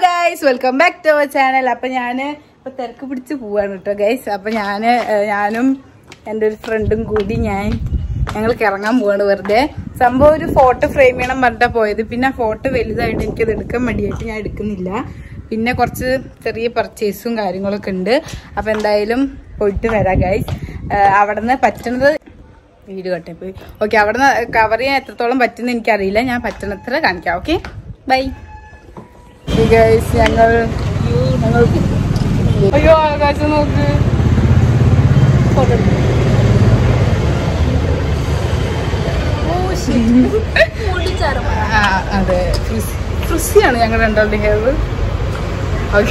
guys, welcome back to our channel. അപ്പോൾ ഞാൻ ഇപ്പോൾ തിരക്ക് പിടിച്ച് പോവാണ് കേട്ടോ ഗൈസ്. അപ്പോൾ ഞാനും എൻ്റെ ഒരു ഫ്രണ്ടും കൂടി ഞങ്ങൾ ഇറങ്ങാൻ പോവാണ് വെറുതെ. സംഭവം ഒരു ഫോട്ടോ ഫ്രെയിം ചെയ്യണം പറഞ്ഞിട്ടാണ് പോയത്. പിന്നെ ഫോട്ടോ വലുതായിട്ട് എനിക്കത് എടുക്കാൻ മടിയായിട്ട് ഞാൻ എടുക്കുന്നില്ല. പിന്നെ കുറച്ച് ചെറിയ പർച്ചേസും കാര്യങ്ങളൊക്കെ ഉണ്ട്. അപ്പോൾ എന്തായാലും പോയിട്ട് വരാം ഗൈസ്. അവിടെ നിന്ന് പറ്റുന്നത് വീഡിയോ കട്ടെ പോയി ഓക്കെ. അവിടെ നിന്ന് കവർ ചെയ്യാൻ എത്രത്തോളം പറ്റുന്ന എനിക്കറിയില്ല. ഞാൻ പറ്റുന്നത്ര കാണിക്കാം. Okay bye guys. ഞങ്ങൾ അയ്യോ ആകാശം നോക്ക്. അതെ ഫ്രിസിയാണ് ഞങ്ങൾ രണ്ടാളുടെ ഹെയർ. Okay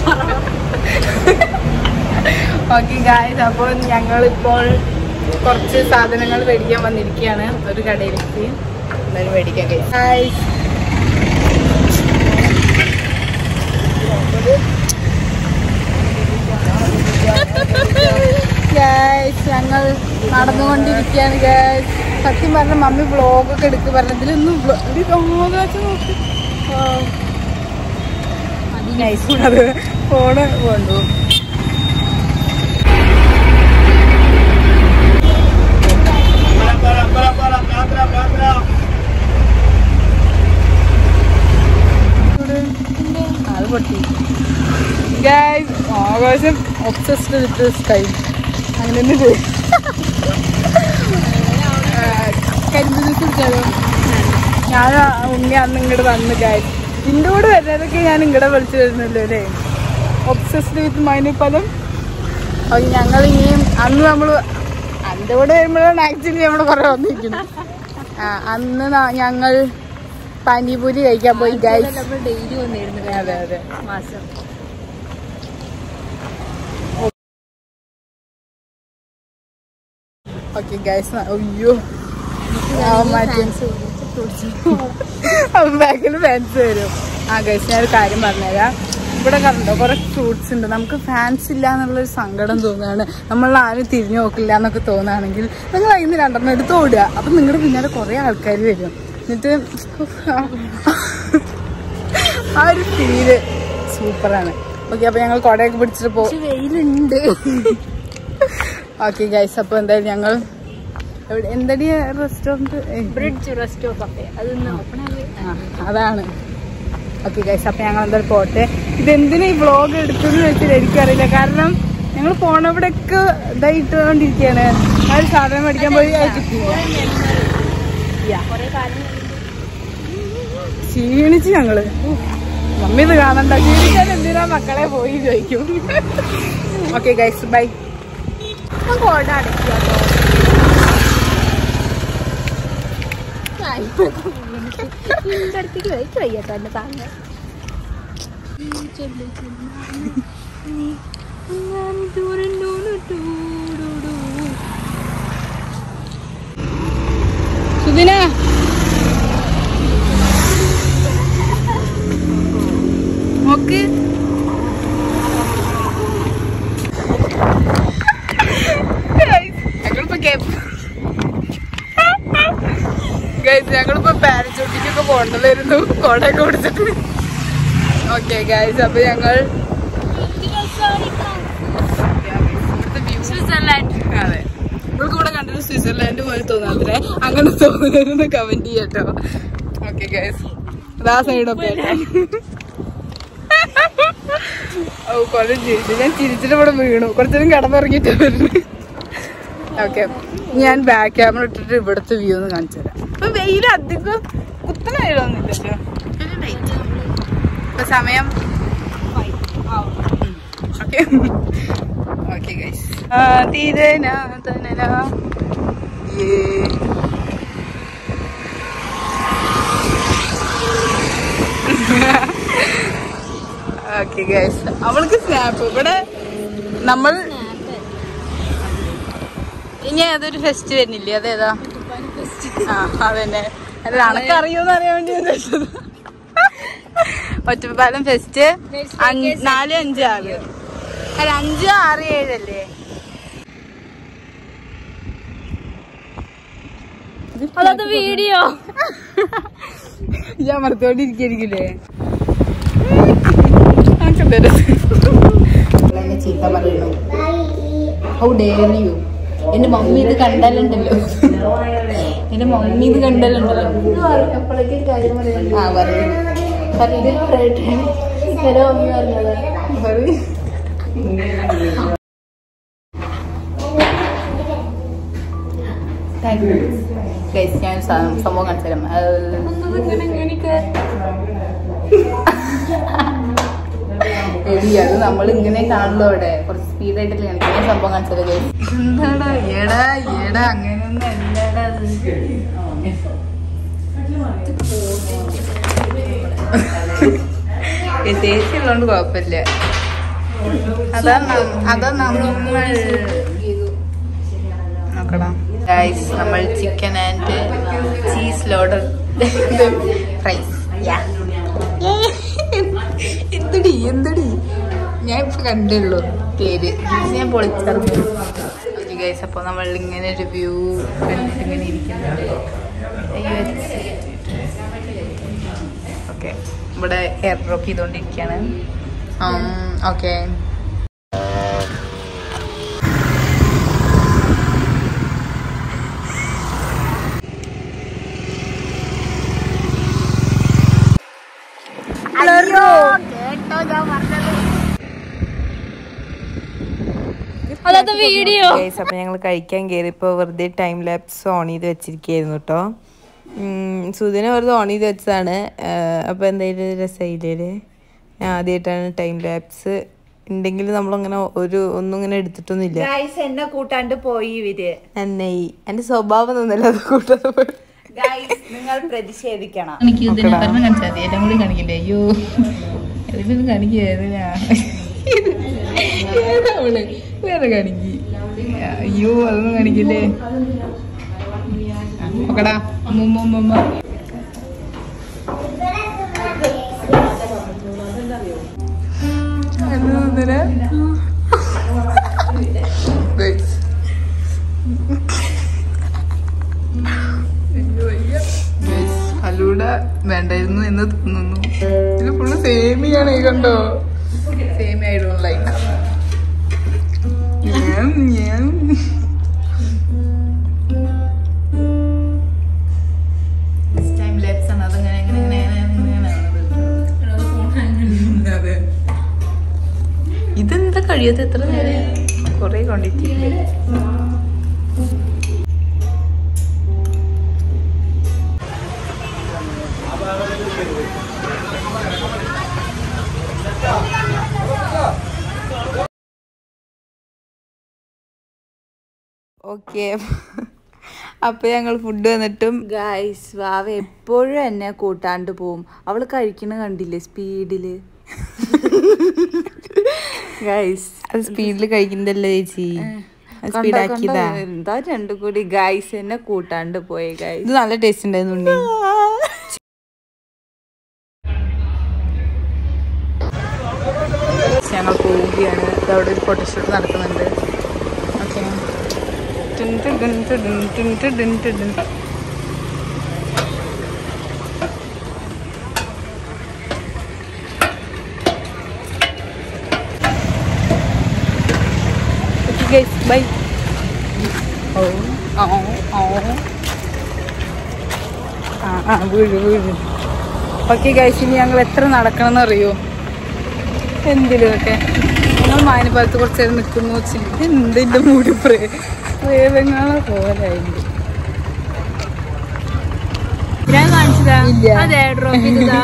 okay guys. അപ്പോൾ ഞങ്ങളിപ്പോൾ കുറച്ച് സാധനങ്ങൾ മേടിക്കാൻ വന്നിരിക്കുകയാണ് ഒരു കടയിലേക്ക്. എന്തായാലും മേടിക്കാൻ ഗൈസ്. ഞങ്ങൾ നടന്നുകൊണ്ടിരിക്കുകയാണ് ഗൈസ്. സത്യം പറഞ്ഞ മമ്മി വ്ളോഗൊക്കെ എടുക്ക് പറഞ്ഞതിലൊന്നും അത് ഫോണ് കൊണ്ടു. അത് പൊട്ടി ഗൈസ്. ആകാശം ഒബ്സസ്ഡ് വിത്ത് സ്കൈ. അങ്ങനെ കരിമ്പ് ജ്യൂസ് കുടിച്ചാലോ? ഞാൻ ഉണ്ണി അന്ന് ഇങ്ങോട്ട് വന്ന് ഗൈസ്. ഇതിൻ്റെ കൂടെ വരുന്നതൊക്കെ ഞാൻ ഇങ്ങോട്ട് വിളിച്ചു വരുന്നല്ലോ അല്ലേ. ഒബ്സസ്ഡ് വിത്ത് മൈനപ്പദം. അപ്പോൾ ഞങ്ങൾ ഇനിയും അന്ന് നമ്മൾ അതിൻ്റെ കൂടെ വരുമ്പോഴാണ് ആക്ച്വലി നമ്മൾ കുറേ വന്നിരിക്കുന്നത്. അന്ന് ഞങ്ങൾ പാനിപൂരി കഴിക്കാൻ പോയി ഗൈസ്. ഡെയിലി വന്നിരുന്നു. അതെ അതെ മാസം. Okay guys. അയ്യോ ബാക്കിൽ ഫാൻസ് വരും. ഗൈസ് ഞാനൊരു കാര്യം പറഞ്ഞുതരാം. ഇവിടെ കണ്ടോ കുറെ ഫ്രൂട്ട്സ് ഉണ്ട്. നമുക്ക് ഫാൻസ് ഇല്ല എന്നുള്ളൊരു സങ്കടം തോന്നുകയാണ്. നമ്മളാരും തിരിഞ്ഞു നോക്കില്ല എന്നൊക്കെ തോന്നുകയാണെങ്കിൽ നിങ്ങൾ അതിന് രണ്ടെണ്ണം എടുത്ത് ഓടുക. അപ്പം നിങ്ങളുടെ പിന്നാലെ കുറേ ആൾക്കാർ വരും. എന്നിട്ട് ആ ഒരു ഫീല് സൂപ്പറാണ്. ഓക്കെ അപ്പോൾ ഞങ്ങൾ കുടയൊക്കെ പിടിച്ചിട്ട് പോകും. വെയിലുണ്ട്. Okay guys. അപ്പോൾ എന്തായാലും ഞങ്ങൾ എന്തടി റെസ്റ്റോറൻറ്റ് ബ്രിഡ്ജ് റെസ്റ്റോ കഫേ അതാണ്. Okay guys. അപ്പം ഞങ്ങൾ എന്തായാലും പോട്ടെ. ഇതെന്തിനാ ഈ വ്ളോഗ് എടുക്കുന്നത് വെച്ചാൽ എനിക്കറിയില്ല. കാരണം ഞങ്ങൾ പോണവിടെയൊക്കെ ഇതായിട്ടോണ്ടിരിക്കുകയാണ്. ആ ഒരു സാധനം മേടിക്കാൻ പോയി ക്ഷീണിച്ച് ഞങ്ങള്. മമ്മി ഇത് കാണണ്ട. ക്ഷീണിക്കാൻ എന്തിനാ മക്കളെ പോയി ചോദിക്കും. Okay guys bye. കോട അടയ്ക്കാട്ടോ. വയ്യട്ടോ എന്നെ താങ്ങ. സുദിന നോക്ക്. ഞങ്ങളിപ്പോ പാരച്ചൂട്ടിക്കൊക്കെ പോകേണ്ടതായിരുന്നു കോടയൊക്കെ പിടിച്ചിട്ട്. Okay guys. അപ്പൊ ഞങ്ങൾ സ്വിറ്റ്സർലാൻഡ്. അതെ നമ്മൾക്ക് ഇവിടെ കണ്ടിട്ട് സ്വിറ്റ്സർലാൻഡ് പോലെ തോന്നാത്തില്ലേ? അങ്ങനെ തോന്നുന്നു കമന്റ് ചെയ്യട്ടോ. Okay guys. അതാ സൈഡൊക്കെ കൊറേ ചിരിച്ചു. ഞാൻ ചിരിച്ചിട്ട് ഇവിടെ വീണു. കുറച്ചേരം കിടന്നിറങ്ങിയിട്ട് വരുന്നു. ഓക്കെ ഞാൻ ബാക്ക് ക്യാമറ ഇട്ടിട്ട് ഇവിടുത്തെ വ്യൂ ഒന്ന് കാണിച്ചു തരാം. ഇപ്പൊ വെയിൽ അധികം കുത്തന വെയിലൊന്നുമില്ലല്ലോ. ഇപ്പൊ സമയം okay okay guys. Okay guys. അവൾക്ക് സ്നാപ്പ്. ഇവിടെ നമ്മൾ ഇനി ഏതൊരു ഫെസ്റ്റ് വരുന്നില്ലേ? അതേതാ? അതന്നെ. അല്ല അണക്ക് അറിയോന്ന് അറിയാൻ വേണ്ടി ചോദിച്ചത്. ഒറ്റപ്പാലം ഫെസ്റ്റ് 4, 5, 6 അല്ല 5, 6, 7 അല്ലേ? അതൊക്കെ വീഡിയോ ഞാൻ മറത്തോണ്ടിരിക്കേ. How dare you. എന്റെ മമ്മി ഇത് കണ്ടാലുണ്ടല്ലോ, എന്റെ മമ്മി ഇത് കണ്ടാലുണ്ടല്ലോ. എപ്പോഴേക്കും കാര്യം പറയുന്നത് ആ പറയും ഹലോ മമ്മി പറഞ്ഞത് ഞാൻ സംഭവം കാണിച്ചു തരാം. എടി അത് നമ്മൾ ഇങ്ങനെ കാണുള്ളൂ. അവിടെ കുറച്ച് സ്പീഡായിട്ടല്ലേ കാണിക്കാൻ സംഭവം കാണിച്ചത്. എന്താടാ ഏടാ ഏടാ അങ്ങനെയൊന്നും അല്ലടാ. ചേച്ചിയുള്ളതുകൊണ്ട് കുഴപ്പമില്ല. അതാ നമ്മൾ നോക്കണം ഗൈസ്. നമ്മൾ chicken and cheese loaded fries. എന്തടി ഞാൻ ഇപ്പൊ കണ്ടുള്ളൂ പേര്, ഞാൻ പൊളിച്ചറിഞ്ഞു. ഓക്കെ ഗൈസ്, അപ്പോൾ നമ്മൾ ഇങ്ങനെ ഒരു വ്യൂ കണ്ടിട്ട് ഇങ്ങനെ ഇരിക്കുന്നുണ്ട്. ഓക്കെ, ഇവിടെ എയർ ഡ്രോപ്പ് ചെയ്തുകൊണ്ടിരിക്കുകയാണ്. Okay video. അപ്പൊ ഞങ്ങൾ കഴിക്കാൻ കയറിയപ്പോ വെറുതെ ടൈം ലാപ്സ് ഓൺ ചെയ്ത് വെച്ചിരിക്കുകയായിരുന്നു കേട്ടോ. സുധിനെ വെറുതെ ഓൺ ചെയ്ത് വെച്ചതാണ്. അപ്പൊ എന്തായാലും രസമായില്ലേ. ഞാൻ ആദ്യമായിട്ടാണ് ടൈം ലാപ്സ് ഉണ്ടെങ്കിൽ നമ്മളങ്ങനെ ഒന്നും ഇങ്ങനെ എടുത്തിട്ടൊന്നുമില്ല. എന്നെ കൂട്ടാണ്ട് പോയി ഇവര്. നന്നായി. എന്റെ സ്വഭാവം ഒന്നല്ല അത് കൂട്ടാതെ പോയി. നിങ്ങൾ പ്രതിഷേധിക്കണം. കാണിച്ചാൽ എല്ലാം കൂടി കാണിക്കില്ലേ? അയ്യോ ഇതിലൊന്നും കാണിക്കാ വേറെ കാണിക്ക്. അയ്യോ അതൊന്നും കാണിക്കില്ലേ? നോക്കടാ ഫലൂഡ വേണ്ടായിരുന്നു എന്ന് തോന്നുന്നു. ഇത് ഫുള്ള് സേമിയാണ്. കണ്ടോ, സേമിയ I don't like. Time lapse ആണ്. അതങ്ങനെ ഇതെന്താ കഴിയാത്ത? എത്ര നേരം കൊറേ കൊണ്ടിട്ടില്ലേ? ഓക്കെ, അപ്പൊ ഞങ്ങൾ ഫുഡ് വന്നിട്ടും ഗൈസ് വാവ എപ്പോഴും എന്നെ കൂട്ടാണ്ട് പോവും. അവള് കഴിക്കണ കണ്ടില്ലേ സ്പീഡില്. ഗൈസ് അത് സ്പീഡിൽ കഴിക്കുന്നതല്ലേ ചേച്ചി, സ്പീഡാക്കിയതാ. എന്താ രണ്ടും കൂടി. ഗൈസ് എന്നെ കൂട്ടാണ്ട് പോയി. ഗൈസ് ഇത് നല്ല ടേസ്റ്റ് ഉണ്ടായിരുന്നു. ഞങ്ങൾ പോവുകയാണ്. അവിടെ ഒരു ഫോട്ടോഷൂട്ട് നടക്കുന്നുണ്ട്. Okay, bye. വീഴ്. ഓക്കെ ഗൈസ്, ഇനി ഞങ്ങൾ എത്ര നടക്കണമെന്ന് അറിയോ? എന്തിലൊക്കെ ഞങ്ങൾ മാനിപ്പാലത്ത് കുറച്ച് നേരം നിൽക്കുന്നു വെച്ചില്ല. എന്തിൻ്റെ മൂടി പ്രേതങ്ങളെ പോലെ ഞാൻ കാണിച്ചതാ. ഇല്ല. അതെ ഡ്രോപ്പ് ചെയ്തതാ.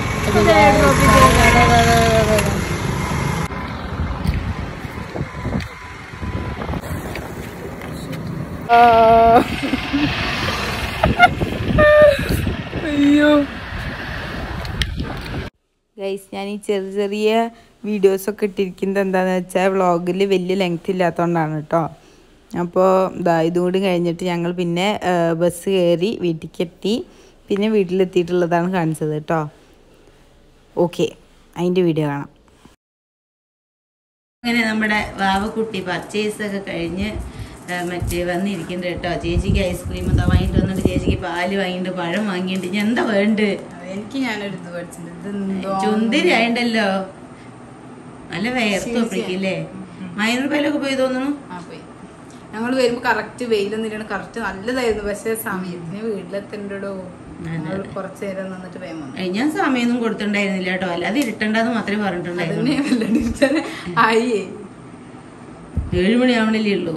അയ്യോ ഗൈസ്, ഞാൻ ഈ ചെറിയ ചെറിയ വീഡിയോസൊക്കെ ഇട്ടിരിക്കുന്നത് എന്താണെന്ന് വെച്ചാൽ വ്ളോഗിൽ വലിയ ലെങ്ത് ഇല്ലാത്തതുകൊണ്ടാണ് കേട്ടോ. അപ്പോൾ ഇതും കൂടി കഴിഞ്ഞിട്ട് ഞങ്ങൾ പിന്നെ ബസ് കയറി വീട്ടിലേക്ക് എത്തി. പിന്നെ വീട്ടിലെത്തിയിട്ടുള്ളതാണ് കാണിച്ചത് കേട്ടോ. ഓക്കെ, അതിൻ്റെ വീഡിയോ കാണാം. അങ്ങനെ നമ്മുടെ വാവക്കുട്ടി പർച്ചേസൊക്കെ കഴിഞ്ഞ് മറ്റേ വന്നിരിക്കുന്നുണ്ട് കേട്ടോ. ചേച്ചിക്ക് ഐസ്ക്രീം എന്താ വാങ്ങിയിട്ട് വന്നിട്ട്, ചേച്ചിക്ക് പാല് വാങ്ങിയിട്ട്, പഴം വാങ്ങിയിട്ട്. ഞാൻ എന്താ വേണ്ട? എനിക്ക് ഞാനൊരു ഇത് പഠിച്ചിട്ടുണ്ട്. ചുന്തിരി ആയിണ്ടല്ലോ, നല്ല വേർത്ത് ഒപ്പിക്കില്ലേ? 1000 രൂപയിലൊക്കെ പോയി തോന്നുന്നു. പോയി ഞങ്ങൾ വരുമ്പോ കറക്റ്റ് വെയിലൊന്നും കറക്റ്റ് നല്ലതായിരുന്നു. പക്ഷെ സമയത്തിന് വീട്ടിലെത്തണ്ടോ കുറച്ചു നേരം നിന്നിട്ട് വേഗം. ഞാൻ സമയമൊന്നും കൊടുത്തിട്ടുണ്ടായിരുന്നില്ല കേട്ടോ, അല്ലാതെ ഇരുട്ടണ്ടെന്ന് മാത്രമേ പറഞ്ഞിട്ടുണ്ടായിരുന്നു. 7 മണിയാവണല്ലേ ഉള്ളൂ.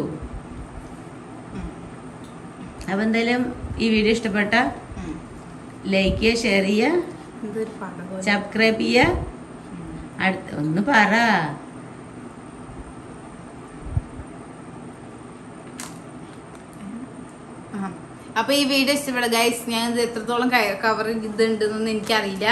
അപ്പൊ എന്തായാലും ഈ വീഡിയോ ഇഷ്ടപ്പെട്ട ലൈക്ക് ചെയ്യുക, ഷെയർ ചെയ്യുക, സബ്സ്ക്രൈബ് ചെയ്യുക. ഒന്ന് പറ. അപ്പൊ ഈ വീഡിയോ ഇഷ്ടപ്പെട്ട ഗൈസ്, ഞാൻ ഇത് എത്രത്തോളം കവർ ഇതുണ്ടെന്നൊന്നും എനിക്കറിയില്ല.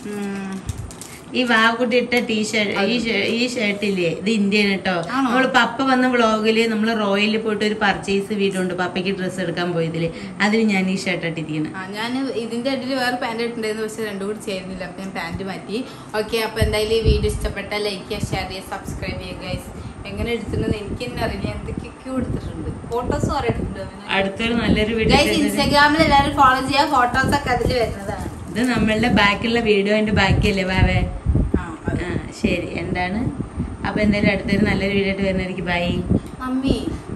ഈ വാവുകുട്ടി ഇട്ട ടീഷർട്ട് ഈ ഷർട്ടില്ലേ, ഇത് ഇന്ത്യൻ കേട്ടോ. നമ്മള് പപ്പ വന്ന വ്ളോഗില് നമ്മള് റോയലിൽ പോയിട്ട് ഒരു പർച്ചേസ് വീടുണ്ട്, പപ്പയ്ക്ക് ഡ്രസ്സ് എടുക്കാൻ പോയതില്. അതിന് ഞാൻ ഈ ഷർട്ട് ഇട്ടിരിക്കുന്നത്. ഞാൻ ഇതിന്റെ ഇടയിൽ വേറെ പാന്റ് ഇട്ടുണ്ടായിരുന്നു, പക്ഷെ രണ്ടും കൂടി ചേരുന്നില്ല. അപ്പൊ ഞാൻ പാന്റ് മാറ്റി. ഓക്കെ, അപ്പൊ എന്തായാലും ഈ വീഡിയോ ഇഷ്ടപ്പെട്ട ലൈക്ക് ചെയ്യുക, ഷെയർ ചെയ്യുക, സബ്സ്ക്രൈബ് ചെയ്യുക ഗൈസ്. എങ്ങനെ എടുത്തിട്ടുണ്ടെന്ന് എനിക്ക് തന്നെ അറിയില്ല. എന്തൊക്കെയൊക്കെയോ എടുത്തിട്ടുണ്ട്. ഫോട്ടോസ് കുറെ എടുത്തിട്ടുണ്ട്. അടുത്തൊരു നല്ലൊരു വീഡിയോ ഇൻസ്റ്റാഗ്രാമിൽ എല്ലാവരും ഫോളോ ചെയ്യുക. ഫോട്ടോസ് ഒക്കെ അതിൽ വരുന്നതാണ്. ഇത് നമ്മളുടെ ബാക്കിയുള്ള വീഡിയോന്റെ ബാക്കിയല്ലേ വാവേ? ശരി, എന്താണ്? അപ്പൊ എന്തായാലും അടുത്തൊരു നല്ലൊരു വീഡിയോ ആയിട്ട് വരുന്നതായിരിക്കും. Bye mummy.